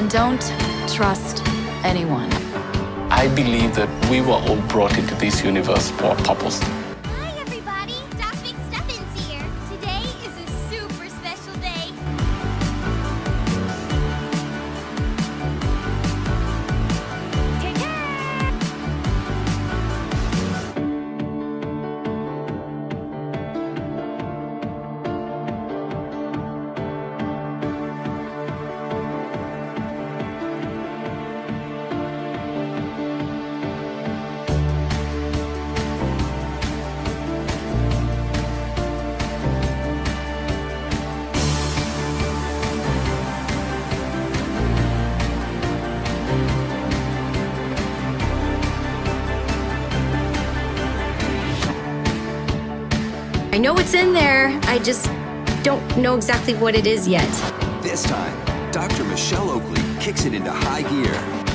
And don't trust anyone. I believe that we were all brought into this universe for a purpose. Hi, everybody. Doc McStuffins here. Today is a super special day. I know it's in there, I just don't know exactly what it is yet. This time, Dr. Michelle Oakley kicks it into high gear.